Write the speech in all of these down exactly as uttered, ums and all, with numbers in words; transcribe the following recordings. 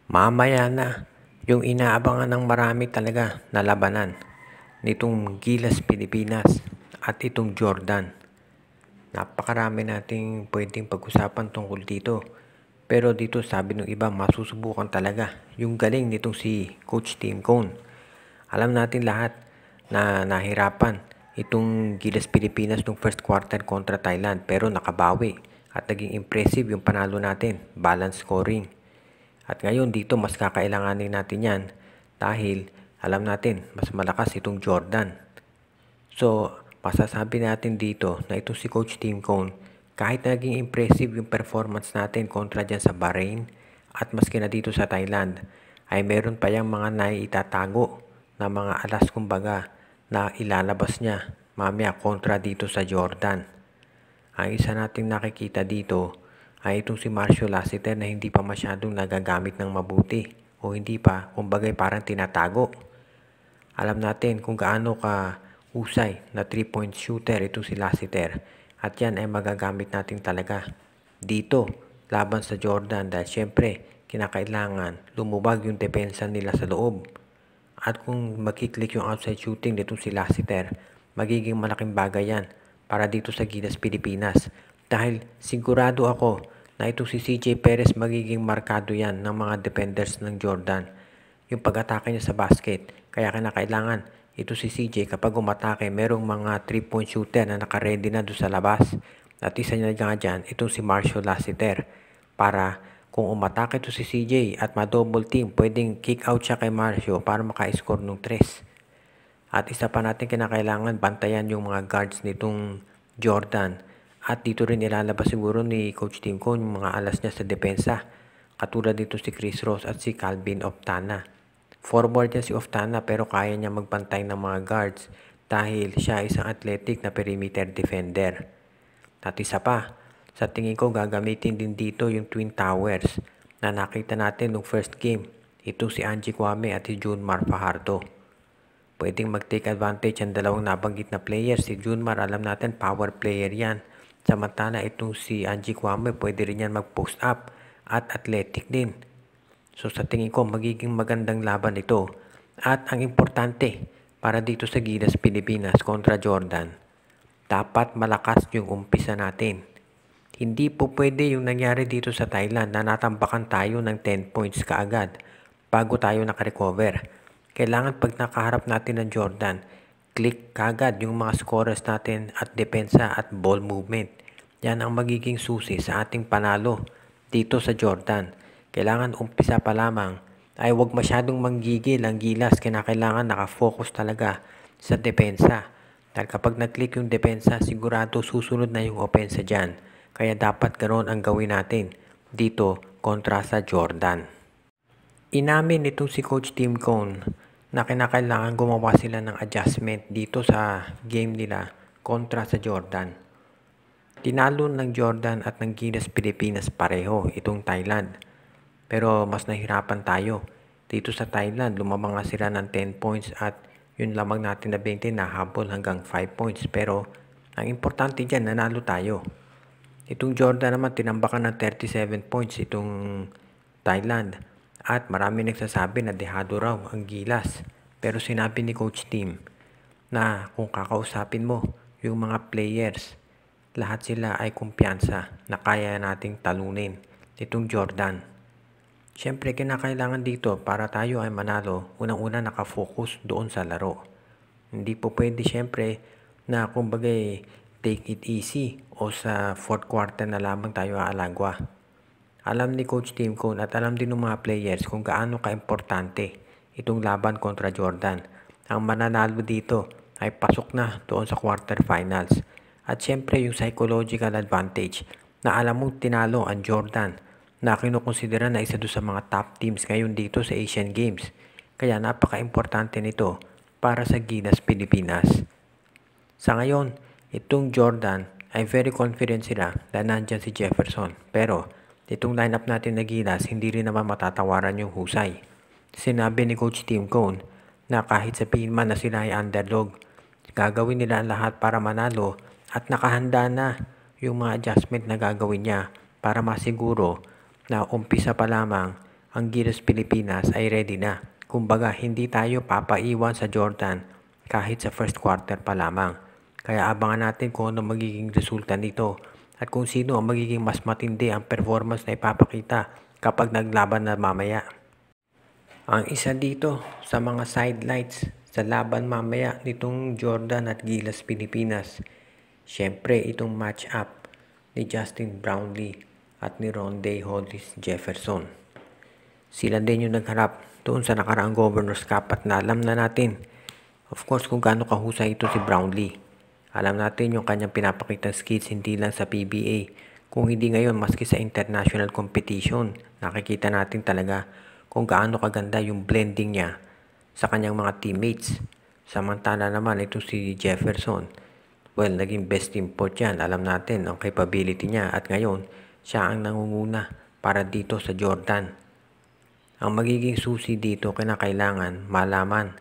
Mamaya na, yung inaabangan ng marami talaga na labanan nitong Gilas Pilipinas at itong Jordan. Napakarami nating pwedeng pag-usapan tungkol dito. Pero dito sabi ng iba, masusubukan talaga yung galing nitong si Coach Tim Cone. Alam natin lahat na nahirapan itong Gilas Pilipinas nung first quarter kontra Thailand, pero nakabawi at naging impressive yung panalo natin, balance scoring. At ngayon dito mas kakailanganin natin yan dahil alam natin mas malakas itong Jordan. So, masasabi natin dito na ito si Coach Tim Cone, kahit naging impressive yung performance natin kontra dyan sa Bahrain at maski na dito sa Thailand, ay meron pa yung mga naiitatago na mga alas kumbaga na ilalabas niya mamaya kontra dito sa Jordan. Ang isa nating nakikita dito ay itong si Marcio Lassiter na hindi pa masyadong nagagamit ng mabuti o hindi pa, kumbaga parang tinatago. Alam natin kung gaano ka usay na three point shooter itong si Lassiter at yan ay magagamit natin talaga dito laban sa Jordan dahil syempre kinakailangan lumubag yung depensa nila sa loob. At kung makiklik yung outside shooting nitong si Lassiter, magiging malaking bagay yan para dito sa Gilas Pilipinas. Dahil sigurado ako na itong si C J Perez magiging markado yan ng mga defenders ng Jordan. Yung pag-atake niya sa basket. Kaya kinakailangan ito si C J kapag umatake, merong mga three point shooter na nakaready na doon sa labas. At isa niya nga dyan, itong si Marcio Lassiter. Para kung umatake ito si C J at ma-double team, pwedeng kick out siya kay Marcio para maka-score ng tres. At isa pa natin kinakailangan bantayan yung mga guards nitong Jordan. At dito rin ilalabas siguro ni Coach Tim Cone yung mga alas niya sa depensa. Katulad dito si Chris Ross at si Calvin Oftana. Forward niya si Oftana pero kaya niya magbantay ng mga guards dahil siya isang athletic na perimeter defender. At isa pa, sa tingin ko gagamitin din dito yung Twin Towers na nakita natin nung first game. Ito si Angie Kwame at si Junmar Fajardo. Pwedeng mag-take advantage ang dalawang nabanggit na players. Si Junmar, alam natin, power player yan. Samantala itong si Angie Kwame, pwede rin yan mag-post up at athletic din. So sa tingin ko, magiging magandang laban ito. At ang importante para dito sa Gilas Pilipinas kontra Jordan, dapat malakas yung umpisa natin. Hindi po pwede yung nangyari dito sa Thailand na natambakan tayo ng ten points kaagad bago tayo nakarecover. Kailangan pag nakaharap natin ng Jordan, click kagad yung mga scorers natin at depensa at ball movement. Yan ang magiging susi sa ating panalo dito sa Jordan. Kailangan umpisa pa lamang ay huwag masyadong manggigil ang Gilas. Kailangan nakafocus talaga sa depensa. Dahil kapag nag-click yung depensa, sigurado susunod na yung opensa dyan. Kaya dapat ganoon ang gawin natin dito kontra sa Jordan. Inamin nitong si Coach Tim Cone na kinakailangan gumawa sila ng adjustment dito sa game nila kontra sa Jordan. Tinalo ng Jordan at ng Gilas Pilipinas pareho itong Thailand. Pero mas nahirapan tayo. Dito sa Thailand, lumabang nga sila ng ten points at yun lamang natin na twenty nahabol hanggang five points. Pero ang importante dyan, nanalo tayo. Itong Jordan naman, tinambakan ng thirty-seven points itong Thailand. At marami nagsasabi na dehado raw ang Gilas. Pero sinabi ni Coach Tim na kung kakausapin mo yung mga players, lahat sila ay kumpiyansa na kaya nating talunin itong Jordan. Siyempre kinakailangan dito para tayo ay manalo, unang-una nakafocus doon sa laro. Hindi po pwede siyempre na kumbaga take it easy o sa fourth quarter na lamang tayo aalagwa. Alam ni Coach Tim Cone at alam din ng mga players kung gaano ka-importante itong laban kontra Jordan. Ang mananalo dito ay pasok na doon sa quarterfinals. At syempre yung psychological advantage na alam mong tinalo ang Jordan na kinukonsidera na isa doon sa mga top teams ngayon dito sa Asian Games. Kaya napaka-importante nito para sa Gilas Pilipinas. Sa ngayon, itong Jordan ay very confident sila dahil nandyan si Jefferson. Pero itong lineup natin na Gilas, hindi rin naman matatawaran yung husay. Sinabi ni Coach Tim Cone na kahit sabihin man na sila ay underdog, gagawin nila ang lahat para manalo at nakahanda na yung mga adjustment na gagawin niya para masiguro na umpisa pa lamang ang Gilas Pilipinas ay ready na. Kumbaga, hindi tayo papaiwan sa Jordan kahit sa first quarter pa lamang. Kaya abangan natin kung ano magiging resulta nito at kung sino ang magiging mas matindi ang performance na ipapakita kapag naglaban na mamaya. Ang isa dito sa mga sidelights sa laban mamaya nitong Jordan at Gilas Pilipinas, syempre itong match-up ni Justin Brownlee at ni Ronde Hollis Jefferson. Sila din yung nagharap doon sa nakaraang Governor's Cup at na alam na natin, of course, kung gaano kahusay ito si Brownlee. Alam natin yung kanyang pinapakitang skills hindi lang sa P B A, kung hindi ngayon maski sa international competition. Nakikita natin talaga kung gaano kaganda yung blending niya sa kanyang mga teammates. Samantala naman ito si Jefferson, well, naging best import yan. Alam natin ang capability niya at ngayon siya ang nangunguna para dito sa Jordan. Ang magiging susi dito kinakailangan malaman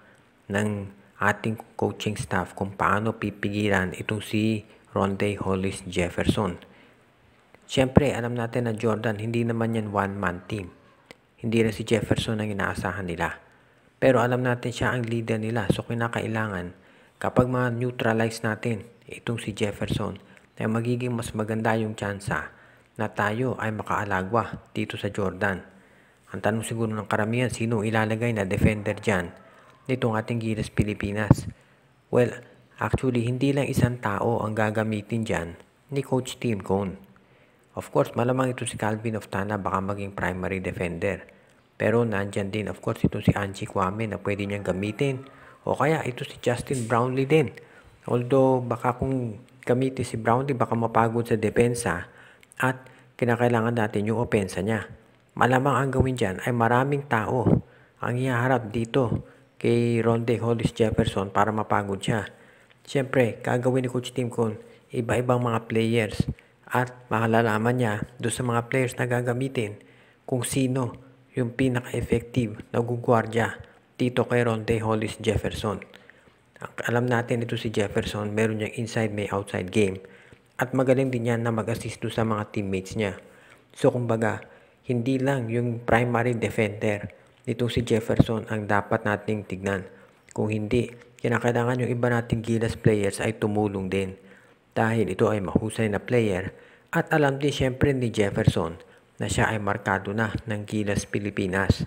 ng ating coaching staff kung paano pipigilan itong si Ronde Hollis Jefferson. Siyempre, alam natin na Jordan, hindi naman yan one-man team. Hindi na si Jefferson ang inaasahan nila. Pero alam natin siya ang leader nila. So, kinakailangan kapag ma-neutralize natin itong si Jefferson, ay magiging mas maganda yung tsansa na tayo ay makaalagwa dito sa Jordan. Ang tanong siguro ng karamihan, sino ilalagay na defender dyan nitong ating Gilas Pilipinas? Well, actually, hindi lang isang tao ang gagamitin dyan ni Coach Tim Cone. Of course, malamang ito si Calvin Oftana baka maging primary defender. Pero nandyan din, of course, ito si Angie Kwame na pwede niyang gamitin. O kaya ito si Justin Brownlee din. Although, baka kung gamitin si Brownlee, baka mapagod sa depensa at kinakailangan natin yung opensa niya. Malamang ang gawin dyan ay maraming tao ang ihaharap dito kay Ronde Hollis Jefferson para mapagod siya. Siyempre, gagawin ni Coach Tim Cone iba-ibang mga players at makalalaman niya doon sa mga players na gagamitin kung sino yung pinaka-effective na gugwardya dito kay Ronde Hollis Jefferson. Alam natin ito si Jefferson, meron niyang inside may outside game at magaling din yan na mag-assist doon sa mga teammates niya. So kumbaga, hindi lang yung primary defender nitong si Jefferson ang dapat nating tignan. Kung hindi, kinakailangan yung iba nating Gilas players ay tumulong din. Dahil ito ay mahusay na player at alam din syempre ni Jefferson na siya ay markado na ng Gilas Pilipinas.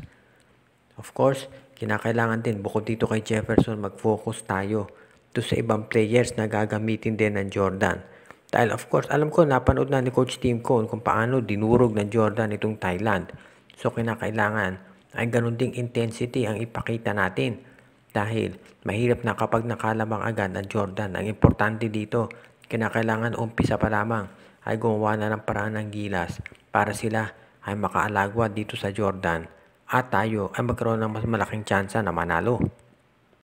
Of course, kinakailangan din bukod dito kay Jefferson mag-focus tayo to sa ibang players na gagamitin din ng Jordan. Dahil of course, alam ko napanood na ni Coach Tim Cone kung paano dinurog ng Jordan itong Thailand. So kinakailangan ay ganun ding intensity ang ipakita natin. Dahil mahirap na kapag nakalabang agad ang Jordan. Ang importante dito, kinakailangan umpisa pa lamang ay gumawa na ng paraan ng Gilas para sila ay makaalagwa dito sa Jordan at tayo ay magkaroon ng mas malaking tsansa na manalo.